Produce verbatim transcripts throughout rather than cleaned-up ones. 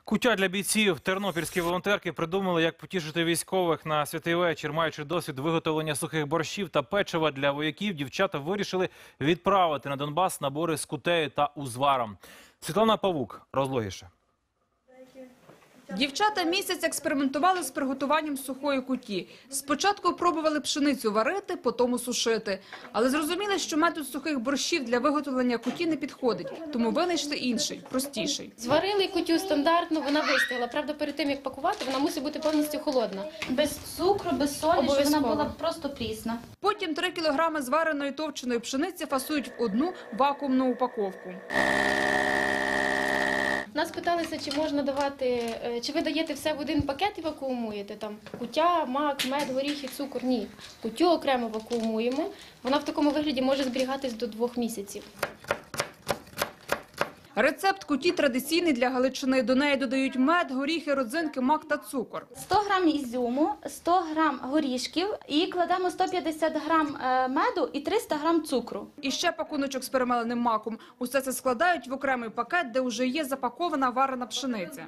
Куття для бійців. Тернопільські волонтерки придумали, як потішити військових на святий вечір. Маючи досвід виготовлення сухих борщів та печива для вояків, дівчата вирішили відправити на Донбас набори з кутею та узваром. Світлана Павук розлогіше. Дівчата місяць експериментували з приготуванням сухої куті. Спочатку пробували пшеницю варити, потім сушити. Але зрозуміли, що метод сухих борщів для виготовлення куті не підходить, тому винайшли інший, простіший. Зварили кутю стандартно, вона вистояла. Правда, перед тим, як пакувати, вона мусить бути повністю холодна. Без цукру, без солі, щоб вона була просто прісна. Потім три кілограми звареної товченої пшениці фасують в одну вакуумну упаковку. Нас питалися, чи можна давати, чи ви даєте все в один пакет і вакуумуєте? Там куття, мак, мед, горіхи, цукор. Ні. Кутю окремо вакуумуємо. Вона в такому вигляді може зберігатись до двох місяців. Рецепт куті традиційний для Галичини. До неї додають мед, горіхи, родзинки, мак та цукор. сто грам ізюму, сто грам горішків і кладемо сто п'ятдесят грам меду і триста грам цукру. І ще пакуночок з перемеленим маком. Усе це складають в окремий пакет, де вже є запакована варена пшениця.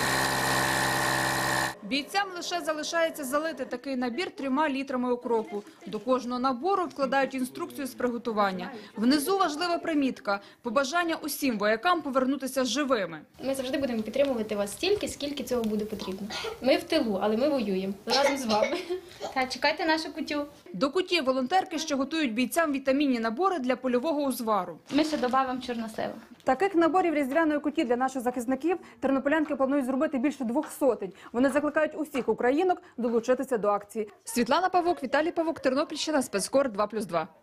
Бійцям лише залишається залити такий набір трьома літрами окропу. До кожного набору вкладають інструкцію з приготування. Внизу важлива примітка – побажання усім воякам повернутися живими. Ми завжди будемо підтримувати вас стільки, скільки цього буде потрібно. Ми в тилу, але ми воюємо разом з вами. Та чекайте нашу кутю. До куті волонтерки ще готують бійцям вітамінні набори для польового узвару. Ми ще додамо чорносливу. Таких наборів різдвяної куті для наших захисників тернополянки планують зробити більше двох сотень. Вони закликають усіх українок долучитися до акції. Світлана Павук, Віталій Павук, Тернопільщина, спецкор два плюс два.